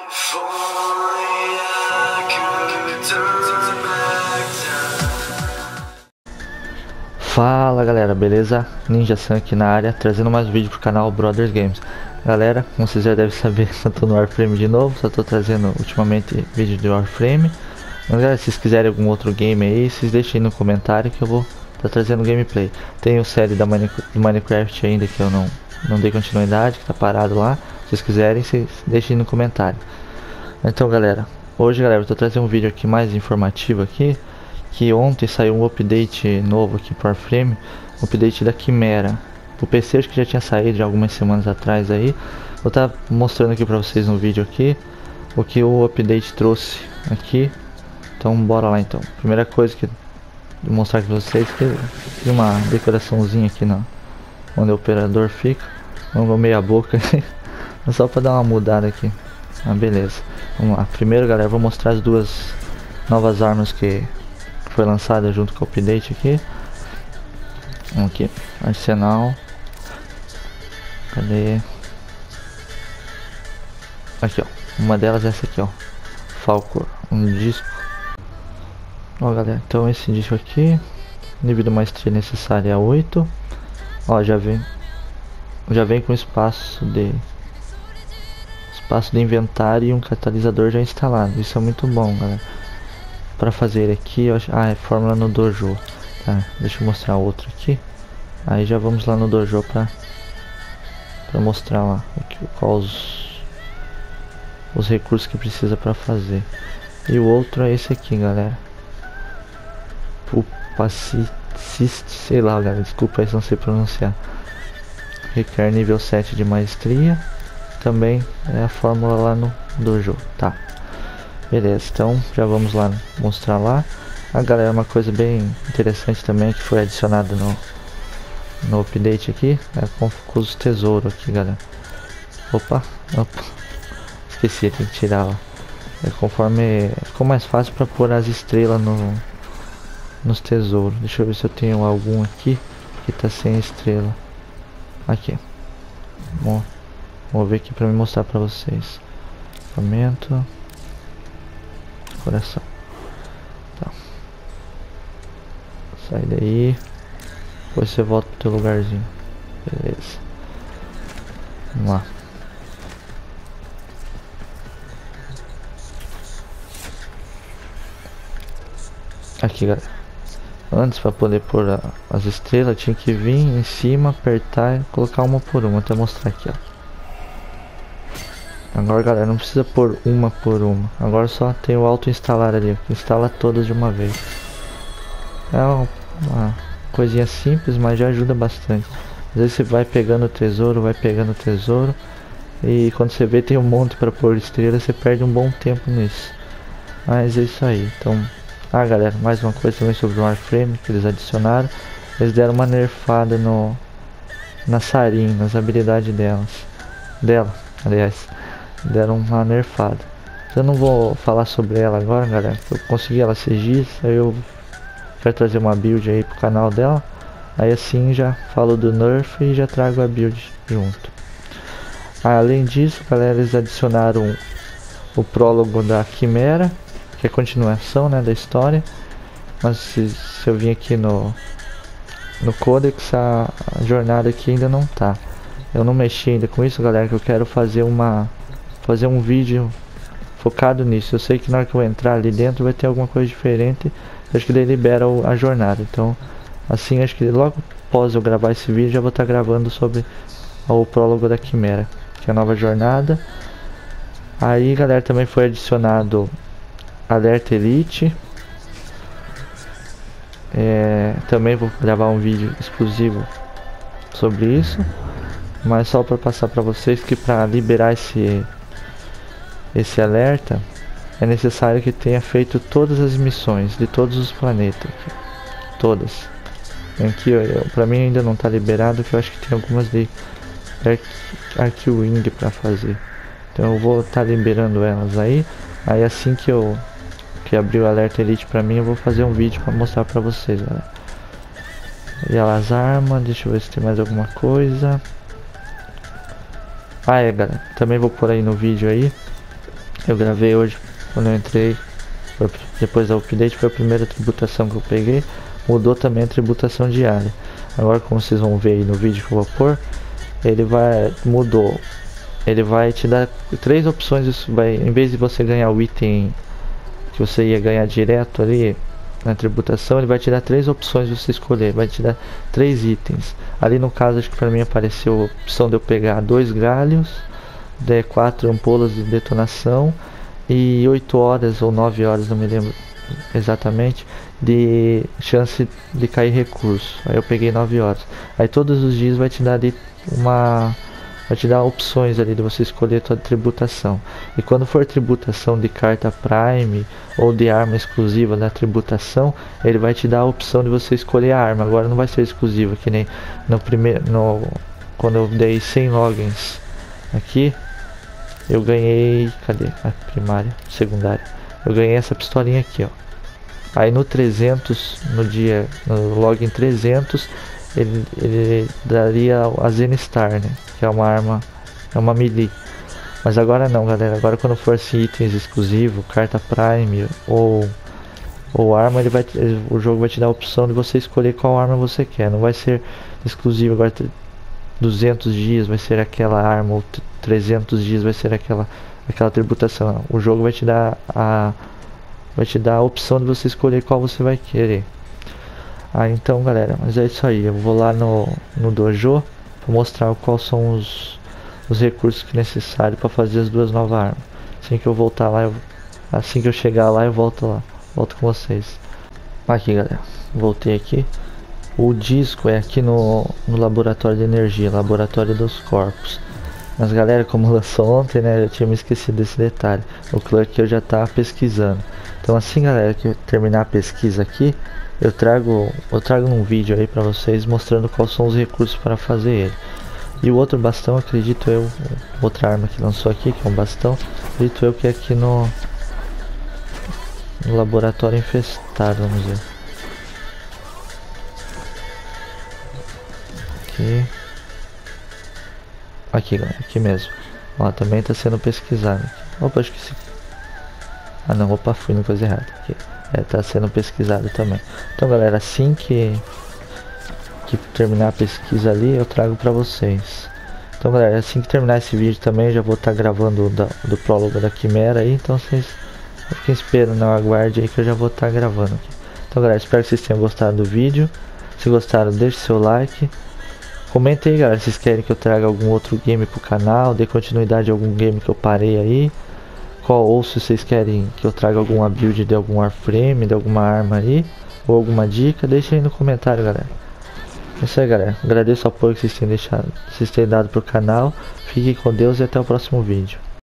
Fala galera, beleza? Ninja Sun aqui na área, trazendo mais um vídeo pro canal Brothers Games. Galera, como vocês já devem saber, eu tô no Warframe de novo, só tô trazendo ultimamente vídeo de Warframe. Mas galera, se vocês quiserem algum outro game aí, vocês deixem aí no comentário que eu vou tá trazendo gameplay. Tem o série do Minecraft ainda que eu não dei continuidade, que tá parado lá. Se vocês quiserem, vocês deixem aí no comentário. Então galera, hoje galera, eu tô trazendo um vídeo aqui mais informativo aqui. Que ontem saiu um update novo aqui para Warframe, um update da Quimera. O PC acho que já tinha saído de algumas semanas atrás aí. Vou estar mostrando aqui para vocês no vídeo aqui o que o update trouxe aqui. Então bora lá então. Primeira coisa que vou mostrar aqui para vocês que tem uma decoraçãozinha aqui onde o operador fica. Vamos meia boca só para dar uma mudada aqui. Ah, beleza. Vamos lá. Primeiro galera, vou mostrar as duas novas armas que foi lançada junto com o update aqui. Aqui, arsenal. Cadê? Aqui ó, uma delas é essa aqui ó, Falcor, um disco. Ó galera, então esse disco aqui, nível de maestria necessária é 8. Ó, já vem com espaço de inventário e um catalisador já instalado. Isso é muito bom galera. Para fazer aqui, eu acho, é fórmula no dojo. Tá, deixa eu mostrar outro aqui. Aí já vamos lá no dojo para mostrar lá qual os recursos que precisa para fazer. E o outro é esse aqui, galera. Pupacist, sei lá, galera. Desculpa aí se não sei pronunciar. Requer nível 7 de maestria. Também é a fórmula lá no dojo, tá? Beleza, então já vamos lá mostrar lá. Galera, uma coisa bem interessante também que foi adicionado no update aqui é com os tesouros aqui, galera. Opa, esqueci, tem que tirar lá. Conforme ficou mais fácil para pôr as estrelas nos tesouros. Deixa eu ver se eu tenho algum aqui que tá sem estrela. Aqui. Vou ver aqui para me mostrar para vocês. Equipamento. Coração. Tá. Sai daí. Depois você volta pro teu lugarzinho. Beleza. Vamos lá. Aqui galera. Antes para poder pôr as estrelas tinha que vir em cima, apertar e colocar uma por uma. Vou mostrar aqui ó. Agora galera, não precisa pôr uma por uma. Agora só tem o auto instalar ali, que instala todas de uma vez. É uma coisinha simples, mas já ajuda bastante. Às vezes você vai pegando o tesouro, e quando você vê tem um monte para pôr estrela, você perde um bom tempo nisso. Mas é isso aí. Então, galera, mais uma coisa também sobre o Warframe que eles adicionaram. Eles deram uma nerfada na Sarin, nas habilidades dela, aliás. Deram uma nerfada. Eu não vou falar sobre ela agora, galera. Eu consegui ela CGs, aí eu quero trazer uma build aí pro canal dela. Aí assim já falo do nerf e já trago a build junto. Além disso, galera, eles adicionaram o prólogo da Quimera, que é a continuação, né, da história. Mas se eu vim aqui no Codex, a jornada aqui ainda não tá. Eu não mexi ainda com isso, galera, que eu quero fazer um vídeo focado nisso. Eu sei que na hora que eu entrar ali dentro vai ter alguma coisa diferente. Acho que daí libera a jornada. Então, assim, acho que logo após eu gravar esse vídeo, já vou estar gravando sobre o prólogo da Quimera, que é a nova jornada. Aí, galera, também foi adicionado Alerta Elite. Também vou gravar um vídeo exclusivo sobre isso. Mas só para passar para vocês que para liberar esse alerta é necessário que tenha feito todas as missões de todos os planetas, todas. Aqui para mim ainda não está liberado, que eu acho que tem algumas de Archwing para fazer. Então eu vou estar liberando elas aí. Aí assim que abrir o alerta Elite para mim, eu vou fazer um vídeo para mostrar para vocês, galera. E as armas, deixa eu ver se tem mais alguma coisa. Galera, também vou pôr aí no vídeo aí Eu gravei hoje quando eu entrei, depois da update, foi a primeira tributação que eu peguei. Mudou também a tributação diária. Agora, como vocês vão ver aí no vídeo que eu vou pôr, mudou. Ele vai te dar 3 opções. Isso vai, em vez de você ganhar o item que você ia ganhar direto ali na tributação, ele vai te dar 3 opções de você escolher. Vai te dar 3 itens. Ali no caso, acho que para mim apareceu a opção de eu pegar 2 galhos, 4 ampolas de detonação e 8 horas ou 9 horas, não me lembro exatamente, de chance de cair recurso. Aí eu peguei 9 horas. Aí todos os dias vai te dar ali vai te dar opções ali de você escolher a tua tributação. E quando for tributação de carta Prime ou de arma exclusiva na tributação, ele vai te dar a opção de você escolher a arma. Agora não vai ser exclusiva, que nem quando eu dei 100 logins aqui, eu ganhei, cadê a primária, secundária? Eu ganhei essa pistolinha aqui, ó. Aí no 300, no login 300, ele daria a Zenistar, né? Que é uma arma, é uma melee. Mas agora não, galera. Agora quando for assim, itens exclusivos, carta Prime ou arma, o jogo vai te dar a opção de você escolher qual arma você quer. Não vai ser exclusivo agora 200 dias vai ser aquela arma, ou 300 dias vai ser aquela tributação. O jogo vai te dar a opção de você escolher qual você vai querer. Então galera, mas é isso aí. Eu vou lá no dojo para mostrar quais são os recursos que é necessário para fazer as 2 novas armas. Assim que eu voltar lá, assim que eu chegar lá, eu volto com vocês. Aqui galera, voltei aqui. O disco é aqui no laboratório de energia, laboratório dos corpos. Mas galera, como lançou ontem, né, eu tinha me esquecido desse detalhe. O Clark eu já tá pesquisando. Então assim galera, que eu terminar a pesquisa aqui, eu trago num vídeo aí pra vocês mostrando quais são os recursos para fazer ele. E o outro bastão, acredito eu, outra arma que lançou aqui, que é um bastão, acredito eu que é aqui no laboratório infestado, vamos ver. Aqui galera, aqui mesmo. Ó, também tá sendo pesquisado. Opa, acho que sim. Ah não, opa, fui na coisa errada. Aqui. Tá sendo pesquisado também. Então galera, assim que terminar a pesquisa ali, eu trago pra vocês. Então galera, assim que terminar esse vídeo também, eu já vou estar gravando do prólogo da Quimera aí. Então vocês fiquem esperando, não aguarde aí que eu já vou estar gravando aqui. Então galera, espero que vocês tenham gostado do vídeo. Se gostaram, deixe seu like. Comenta aí galera, se vocês querem que eu traga algum outro game pro canal, dê continuidade a algum game que eu parei aí. Ou se vocês querem que eu traga alguma build de algum Warframe, de alguma arma aí, ou alguma dica, deixa aí no comentário galera. É isso aí galera, agradeço o apoio que vocês têm dado pro canal. Fiquem com Deus e até o próximo vídeo.